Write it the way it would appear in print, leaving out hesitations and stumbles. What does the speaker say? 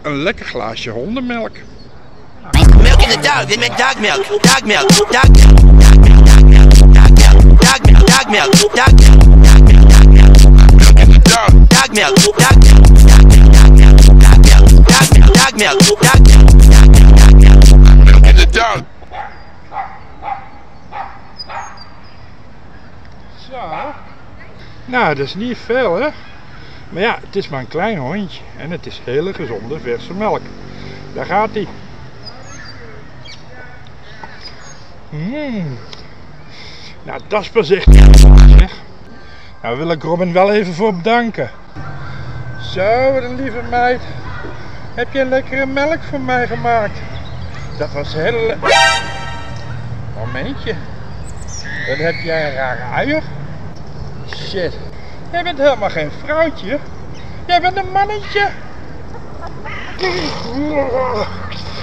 een lekker glaasje hondenmelk. Milk in the dog, they make dog milk. Dog milk, dog milk, dog milk, dog milk, dog milk, dog milk, dog milk, dog milk, dog milk, dog milk. Milk in the dog, dog milk, dog milk, dog milk, dog milk, dog milk, dog milk, dog milk, dog milk, dog milk, dog milk. Milk in the dog. Zo. Nou, dat is niet veel, hè? Maar ja, het is maar een klein hondje. En het is hele gezonde verse melk. Daar gaat hij. Nou, dat is pas echt zeg. Nou wil ik Robin wel even voor bedanken. Zo, wat een lieve meid. Heb je een lekkere melk voor mij gemaakt? Dat was heel lekker. Momentje. Dan heb jij een rare uier. Shit. Jij bent helemaal geen vrouwtje. Jij bent een mannetje.